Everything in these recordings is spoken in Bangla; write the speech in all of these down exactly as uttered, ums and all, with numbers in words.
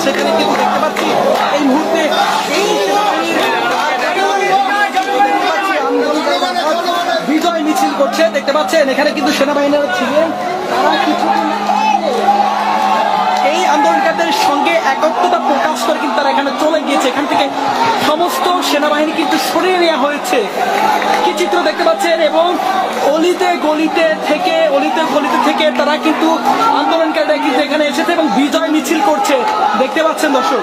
সেখানে কিন্তু দেখতে পাচ্ছি এই মুহূর্তে এই বিজয় মিছিল করছে, দেখতে পাচ্ছেন এখানে কিন্তু সেনাবাহিনীরা ছিলেন, তারা কিছুদিন এই আন্দোলনকারীদের সঙ্গে একত্রতা প্রকাশ করে কিন্তু তারা এখানে চলে গিয়েছে। এখান থেকে সমস্ত সেনাবাহিনী কিন্তু সরিয়ে নেওয়া হয়েছে, কি চিত্র দেখতে পাচ্ছেন। এবং অলিতে গলিতে থেকে অলিতে গলিতে থেকে তারা কিন্তু আন্দোলনকারীরা কিন্তু এখানে এসেছে এবং বিজয় মিছিল করছে, দেখতে পাচ্ছেন দর্শক।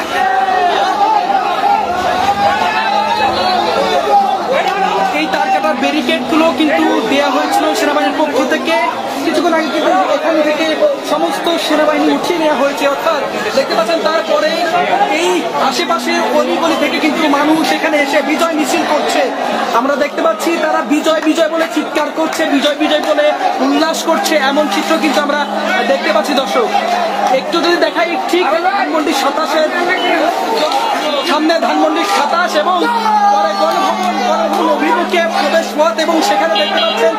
এই তার কাটার ব্যারিকেড গুলো কিন্তু দেওয়া হয়েছিল সেনাবাহিনীর পক্ষ থেকে। কিছুক্ষণ আগে কিন্তু এখান থেকে সমস্ত সেনাবাহিনী উঠিয়ে নেওয়া হয়েছে, অর্থাৎ দেখতে পাচ্ছেন তারপরে এই আশেপাশে অলিগলি থেকে কিন্তু মানুষ এখানে এসে বিজয় মিছিল করছে। আমরা দেখতে পাচ্ছি তারা বিজয় বিজয় বলে চিৎকার করছে, বিজয় বিজয় বলে উল্লাস করছে, এমন চিত্র কিন্তু আমরা দেখতে পাচ্ছি দর্শক। একটু যদি দেখাই, ঠিক ধানমন্ডি সাতাশের সামনে ধানমন্ডি সাতাশ এবং পরে গণভবন গণভবন অভিমুখে প্রবেশ পথ, এবং সেখানে দেখতে পাচ্ছেন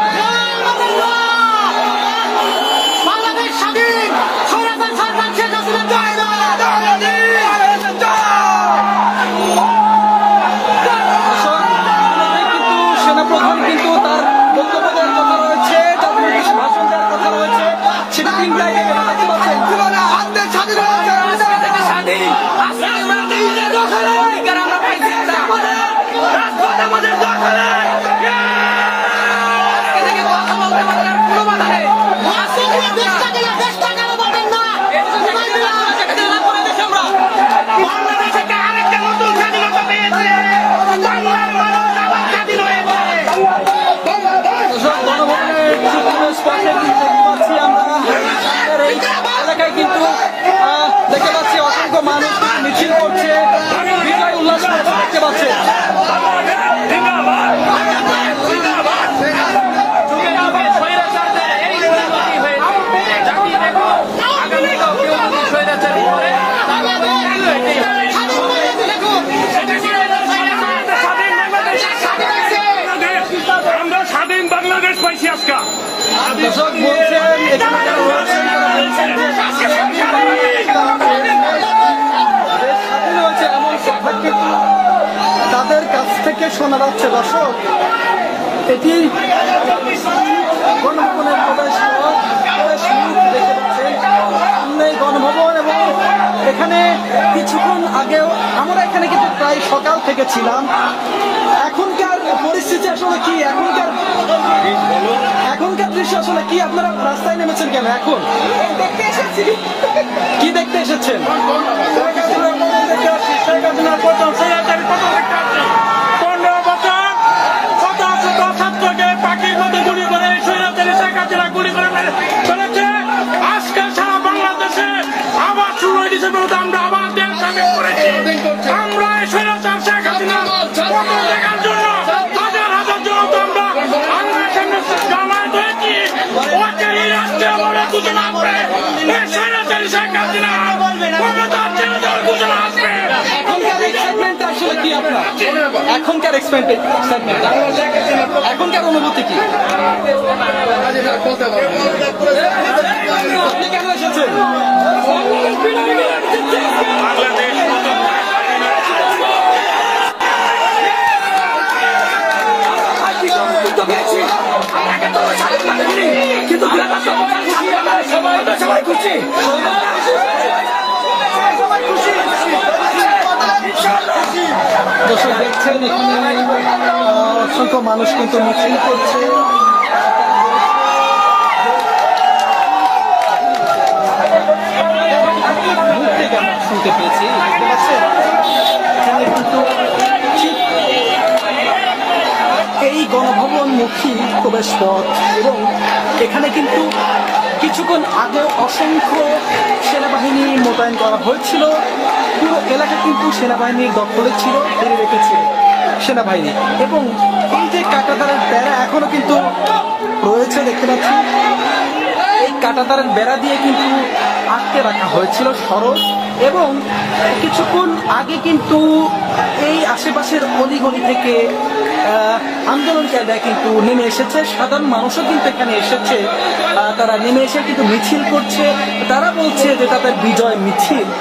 সেনাপ্রধান কিন্তু তার বক্তব্য দেওয়ার কথা রয়েছে, তার ভাষণ দেওয়ার কথা রয়েছে, সেটা তিনটায় দেখতে পাচ্ছেন। এলাকায় কিন্তু দেখতে পাচ্ছি অসংখ্য মানুষ মিছিল করছে, বিজয় উল্লাস করছে, দেখতে পাচ্ছে। আমরা স্বাধীন বাংলাদেশ পাইছি আজকে। দর্শক বলছেন এখানে তাদের কাছ থেকে শোনা যাচ্ছে দর্শক, এটি গণভবনের প্রবেশ গণভবন, এবং এখানে কিছুক্ষণ আগেও আমরা এখানে কিন্তু প্রায় সকাল থেকে ছিলাম। এখনকার পরিস্থিতি আসলে কি, এখনকার এখনকার দৃশ্য আসলে কি? আপনারা রাস্তায় নেমেছেন কেন? এখন দেখতে এসেছি। কি দেখতে এসেছেন? পনেরো বছর কত শত ছাত্রকে পাখির মতো গুলি করে স্বৈরাচারী শেখ হাসিনা গুলি করে চলেছে। আজকে সারা বাংলাদেশে আবার শুরু হয়ে গেছে, আমরা আবার দেশ স্বাধীন করেছি। আমরা এই স্বৈরাচার শেখ হাসিনা পতন দেখার জন্য হাজার হাজার জনতা আমরা আঙ্গের সামনে জামায়াত হয়েছি। ওকে এই রাষ্ট্রীয় বলে ঘোষণা আসবে, এই স্বৈরাচারী শেখ হাসিনা ক্ষমতার ছেড়ে দেওয়ার ঘোষণা আসবে। আসলে কি আপনার এখনকার এক্সপেরিমেন্ট, এখনকার অনুভূতি কি? আপনি কেন এসেছেন? কিন্তু সবাই খুশি, দর্শক দেখছেন এখানে অসংখ্য মানুষ কিন্তু মিছিল করছে। শুনতে পেয়েছি, দেখতে পাচ্ছেন এখানে কিন্তু এই গণভবনমুখী প্রবেশ পথ, এবং এখানে কিন্তু কিছুক্ষণ আগে অসংখ্য সেনাবাহিনী মোতায়েন করা হয়েছিল। পুরো এলাকা কিন্তু সেনাবাহিনীর দখলে ছিল, ঘিরে রেখেছে সেনাবাহিনী, এবং এই যে কাঁটাতারের বেড়া এখনো কিন্তু রয়েছে, দেখতে পাচ্ছি এই কাঁটাতারের বেড়া দিয়ে কিন্তু আটকে রাখা হয়েছিল সড়ক। এবং কিছুক্ষণ আগে কিন্তু এই আশেপাশের অলিগলি থেকে আন্দোলনকারীরা কিন্তু নেমে এসেছে, সাধারণ মানুষও কিন্তু এখানে এসেছে, তারা নেমে এসে কিন্তু মিছিল করছে। তারা বলছে যে তাদের বিজয় মিছিল,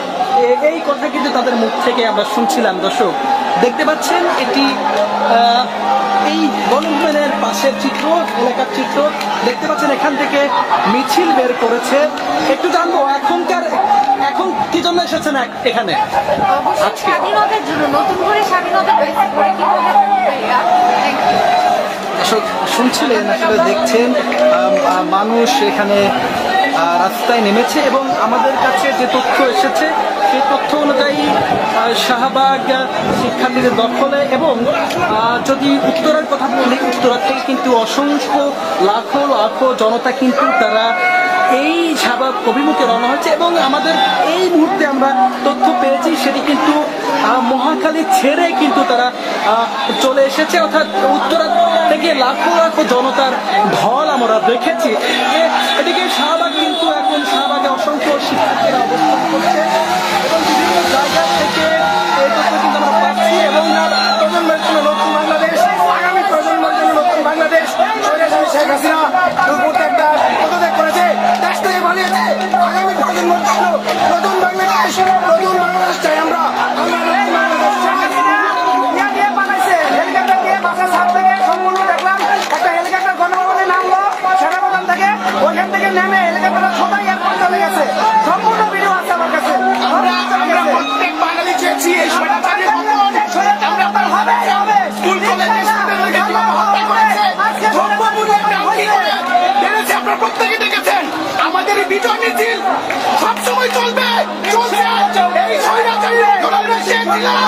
এ- এই কথা কিন্তু তাদের মুখ থেকে আমরা শুনছিলাম। দর্শক দেখতে পাচ্ছেন এটি আহ, এই গণভবনের পাশের চিত্র, এলাকার চিত্র দেখতে পাচ্ছেন। এখান থেকে মিছিল বের করেছে। একটু জানবো এখনকার এখন কি জন্য এসেছেন এক- এখানে? অবশ্যই আজকে। স্বাধীনতার জন্য, নতুন করে স্বাধীনতা পেয়েছে করে কিভাবে ভাইয়া? Thank you. দর্শক শুনছিলেন, আসলে দেখছেন আম, আহ, মানুষ এখানে আহ, রাস্তায় নেমেছে এবং আমাদের কাছে যে তথ্য এসেছে সেই তথ্য অনুযায়ী আহ, শাহবাগ আহ, শিক্ষার্থীদের দখলে এবং আহ, যদি উত্তরার কথা বলি, উত্তরা থেকে কিন্তু অসংখ্য লাখো লাখো জনতা কিন্তু তারা এই শাহবাগ অভিমুখে রওনা হচ্ছে এবং আমাদের এই মুহূর্তে আমরা তথ্য পেয়েছি সেটি কিন্তু আহ, মহাখালী ছেড়ে কিন্তু তারা আহ, চলে এসেছে, অর্থাৎ উত্তরা থেকে লাখো লাখো জনতার ঢল আমরা দেখেছি। এ- এদিকে শাহবাগ কিন্তু এখন শাহবাগে অসংখ্য শিক্ষার্থীরা অবস্থান করছে এবং বিভিন্ন জায়গা থেকে এই তথ্য কিন্তু আমরা পাচ্ছি এবং প্রজন্মের জন্য নতুন বাংলাদেশ, আগামী প্রজন্মের জন্য নতুন বাংলাদেশ। স্বৈরাচারী শেখ হাসিনা দুপুর একটা পদত্যাগ করেছে, দেশ থেকে পালিয়েছে। আগামী প্রজন্মের জন্য নতুন বাংলাদেশ, নতুন বাংলাদেশ চাই আমরা। আমরা নতুন বাংলাদেশ চাই। ইয়া দিয়ে বানাইছে, হেলিকপ্টার দিয়ে বাসা ছাদ থেকে সম্পূর্ণ দেখলাম একটা হেলিকপ্টার গণভবনে নামলো সেনাপ্রধান থেকে, ওইখান থেকে নেমে হেলিকপ্টার সবাই এয়ারপোর্ট চলে গেছে। সম্পূর্ণ ভিডিও আছে আমার কাছে। আমরা আমরা প্রত্যেক বাঙালি চেয়েছি এই স্বৈরাচারী আমরা তার হবে হবে স্কুল কলেজে স্টুডেন্টদেরকে কিভাবে হত্যা করেছে, দ্রব্যমূল্যের দাম কি করে বেড়েছে আপনারা প্রত্যেকে দেখেছেন। আমাদের এই বিজয় মিছিল সবসময় চলবে, চলছে। এই স্বৈরাচারী জনগণের শেখ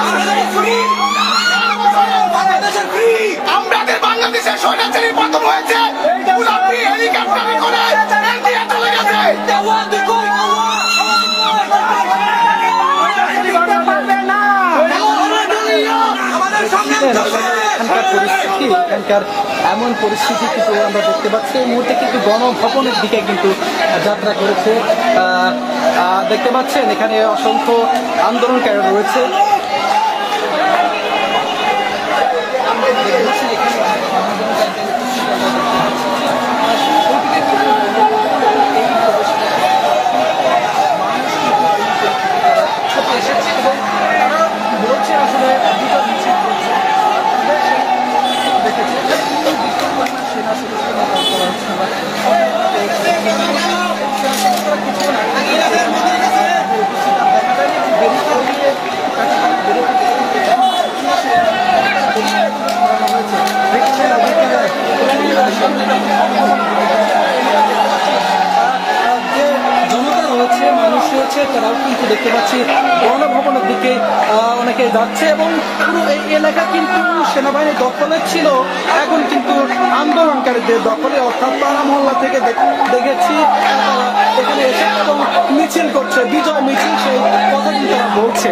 বাংলাদেশের ফ্রি, আমাদের বাংলাদেশের স্বৈরাচারী পতন হয়েছে। গোলাপি হেলিকপ্টারে করে ইন্ডিয়া চলে গেছে। পারবে না আমাদের সঙ্গে এখানকার পরিস্থিতি, এখানকার এমন পরিস্থিতি কিন্তু আমরা দেখতে পাচ্ছি। এই মুহূর্তে কিন্তু গণভবনের দিকে কিন্তু যাত্রা করেছে। আহ, আহ, দেখতে পাচ্ছেন এখানে অসংখ্য আন্দোলনকারী রয়েছে। যে জনতা রয়েছে, মানুষ রয়েছে, তারাও কিন্তু দেখতে পাচ্ছি গণভবনের দিকে আহ, অনেকে যাচ্ছে এবং পুরো এই এলাকা কিন্তু সেনাবাহিনীর দখলে ছিল, এখন কিন্তু আন্দোলনকারীদের দখলে, অর্থাৎ পাড়া মহল্লা থেকে দেখ- দেখেছি তারা এখানে এসে এবং মিছিল করছে, বিজয় মিছিল, সেই কথা কিন্তু তারা বলছে।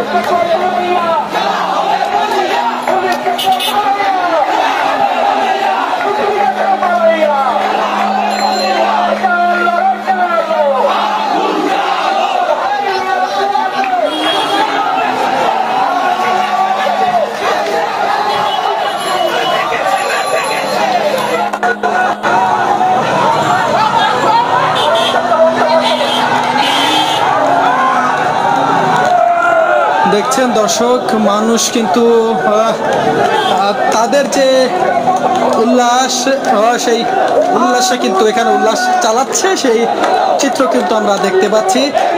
দেখছেন দর্শক, মানুষ কিন্তু আহ, আহ, তাদের যে উল্লাস, আহ, সেই উল্লাসে কিন্তু এখানে উল্লাস চালাচ্ছে, সেই চিত্র কিন্তু আমরা দেখতে পাচ্ছি।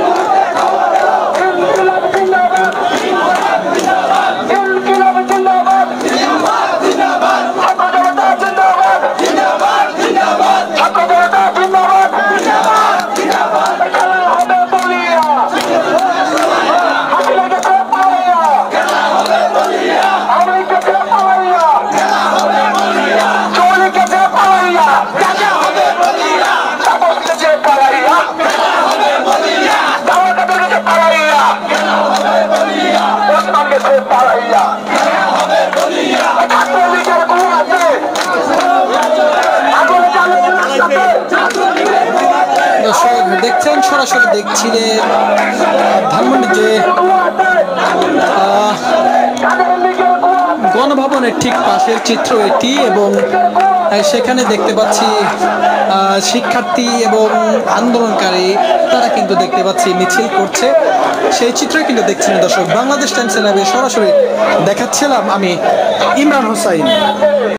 দর্শক দেখছেন, সরাসরি দেখছিলেন ধানমন্ডির যে আহ, গণভবনের ঠিক পাশের চিত্র এটি এবং সেখানে দেখতে পাচ্ছি আহ, শিক্ষার্থী এবং আন্দোলনকারী তারা কিন্তু দেখতে পাচ্ছি মিছিল করছে। সেই চিত্র কিন্তু দেখছিলেন দর্শক, বাংলাদেশ টাইমস লাইভে সরাসরি দেখাচ্ছিলাম আমি ইমরান হোসাইন।